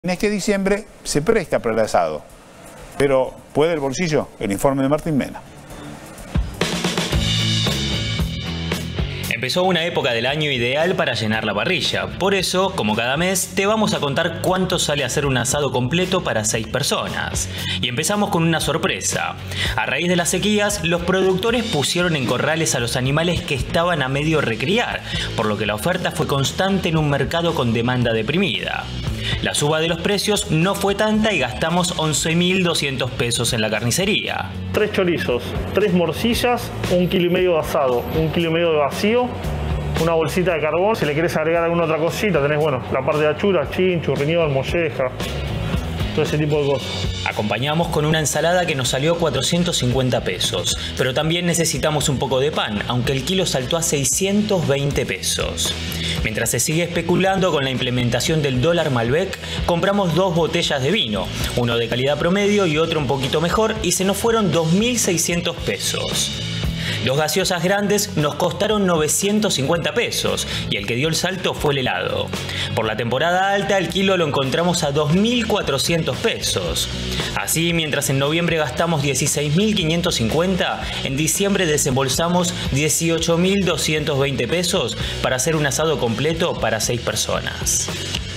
En este diciembre se presta para el asado, pero ¿puede el bolsillo? El informe de Martín Mena. Empezó una época del año ideal para llenar la parrilla. Por eso, como cada mes, te vamos a contar cuánto sale hacer un asado completo para 6 personas. Y empezamos con una sorpresa. A raíz de las sequías, los productores pusieron en corrales a los animales que estaban a medio recriar, por lo que la oferta fue constante en un mercado con demanda deprimida. La suba de los precios no fue tanta y gastamos 11.200 pesos en la carnicería. 3 chorizos, 3 morcillas, 1,5 kg de asado, 1,5 kg de vacío, una bolsita de carbón. Si le quieres agregar alguna otra cosita, tenés la parte de achura, chinchu, riñón, molleja, todo ese tipo de cosas. Acompañamos con una ensalada que nos salió 450 pesos, pero también necesitamos un poco de pan, aunque el kilo saltó a 620 pesos. Mientras se sigue especulando con la implementación del dólar Malbec, compramos 2 botellas de vino, uno de calidad promedio y otro un poquito mejor, y se nos fueron 2.600 pesos. 2 gaseosas grandes nos costaron 950 pesos y el que dio el salto fue el helado. Por la temporada alta el kilo lo encontramos a 2.400 pesos. Así, mientras en noviembre gastamos 16.550, en diciembre desembolsamos 18.220 pesos para hacer un asado completo para 6 personas.